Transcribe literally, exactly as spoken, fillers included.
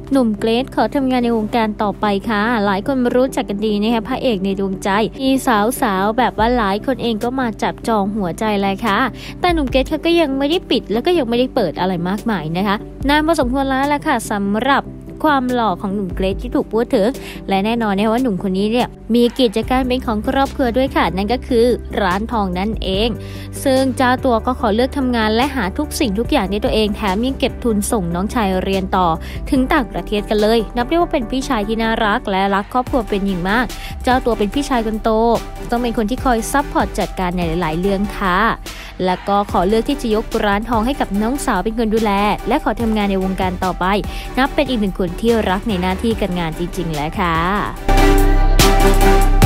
หนุ่มเกรทขอทำงานในวงการต่อไปค่ะหลายคนรู้จักกันดีนะคะพระเอกในดวงใจมีสาวๆแบบว่าหลายคนเองก็มาจับจองหัวใจเลยค่ะแต่หนุ่มเกรทเขาก็ยังไม่ได้ปิดแล้วก็ยังไม่ได้เปิดอะไรมากมายนะคะนานพอสมควรแล้วแหละค่ะสำหรับความหล่อของหนุ่มเกรทที่ถูกพูดถึงและแน่นอนนะว่าหนุ่มคนนี้เนี่ยมีกิจการเป็นของครอบครัวด้วยค่ะนั่นก็คือร้านทองนั่นเองซึ่งเจ้าตัวก็ขอเลือกทำงานและหาทุกสิ่งทุกอย่างในตัวเองแถมยังเก็บทุนส่งน้องชายเรียนต่อถึงต่างประเทศกันเลยนับได้ว่าเป็นพี่ชายที่น่ารักและรักครอบครัวเป็นอย่างมากเจ้าตัวเป็นพี่ชายคนโตต้องเป็นคนที่คอยซัพพอร์ตจัดการในหลายๆเรื่องค่ะแล้วก็ขอเลือกที่จะยกร้านทองให้กับน้องสาวเป็นคนดูแลและขอทำงานในวงการต่อไปนับเป็นอีกหนึ่งคนที่รักในหน้าที่การงานจริงๆแล้วค่ะ